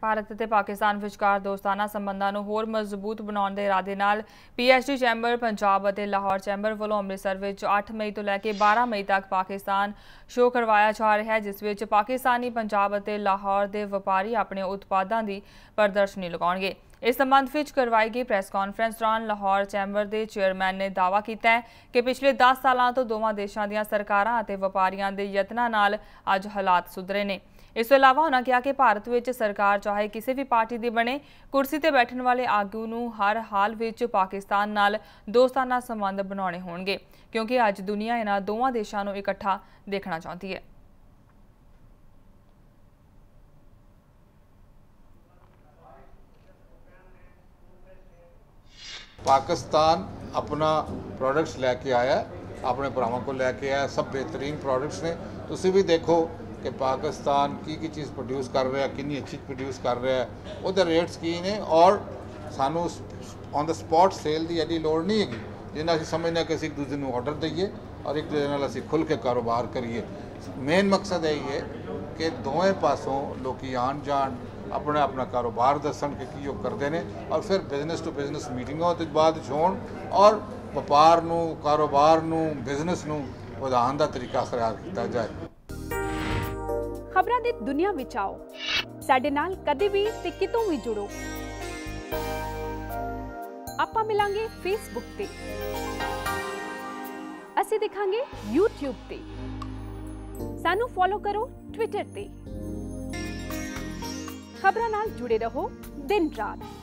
ਭਾਰਤ ਅਤੇ ਪਾਕਿਸਤਾਨ ਵਿਚਕਾਰ ਦੋਸਤਾਨਾ ਸੰਬੰਧਾਂ ਨੂੰ ਹੋਰ ਮਜ਼ਬੂਤ ਬਣਾਉਣ ਦੇ ਇਰਾਦੇ ਨਾਲ ਪੀਐਚਡੀ ਚੈਂਬਰ ਪੰਜਾਬ ਅਤੇ ਲਾਹੌਰ ਚੈਂਬਰ ਵੱਲੋਂ ਅੰਮ੍ਰਿਤਸਰ ਵਿੱਚ 8 ਮਈ ਤੋਂ ਲੈ ਕੇ 12 ਮਈ ਤੱਕ ਪਾਕਿਸਤਾਨ ਸ਼ੋਅ ਕਰਵਾਇਆ ਜਾ ਰਿਹਾ ਹੈ, ਜਿਸ ਵਿੱਚ ਪਾਕਿਸਤਾਨੀ ਪੰਜਾਬ ਅਤੇ ਲਾਹੌਰ ਦੇ ਵਪਾਰੀ ਆਪਣੇ ਉਤਪਾਦਾਂ ਦੀ ਪ੍ਰਦਰਸ਼ਨੀ ਲਗਾਉਣਗੇ। इस संबंध में करवाई गई प्रैस कॉन्फ्रेंस दौरान लाहौर चैंबर के चेयरमैन ने दावा किया है कि पिछले 10 सालों तो दोवां देशों दी सरकारां अते व्यापारियों के यत्नां नाल अज हालात सुधरे ने। इस तो इलावा उन्होंने कहा कि भारत में सरकार चाहे किसी भी पार्टी की बने, कुर्सी ते बैठण वाले आगू नूं हर हाल में पाकिस्तान नाल दोस्ताना संबंध बनाने होणगे, क्योंकि अज दुनिया इन्हां दोवां देशों नूं इकट्ठा देखना चाहती है। पाकिस्तान अपना प्रोडक्ट्स लैके आया, अपने भरावां को लैके आया, सब बेहतरीन प्रोडक्ट्स ने। तुसी भी देखो कि पाकिस्तान की चीज़ प्रोड्यूस कर रहा है, कितनी अच्छी प्रोड्यूस कर रहा है, उहदे रेट्स की ने और सानू ऑन द स्पॉट सेल की एडी लोड़ नहीं है जिन्ना असीं समझने कि असीं एक दूसरे को ऑर्डर दईए और एक दूसरे नाल असीं खुल के कारोबार करिए। मेन मकसद यही है कि दोवें पासों लोग आन जान अपना अपना कारोबार दसन कि की करते हैं और फिर बिजनेस टू बिजनेस मीटिंगों के बाद होण और व्यापार नूं, कारोबार नूं, बिजनेस नूं वधाउण दा तरीका अख्तियार किया जाए। खबरां दी दुनिया विच आओ, साडे नाल कदे भी ते कितों भी जुड़ो। आपां मिलांगे फेसबुक ते, असीं दिखांगे यूट्यूब ते, सानू फॉलो करो ट्विटर ते। खबरां नाल जुड़े रहो दिन रात।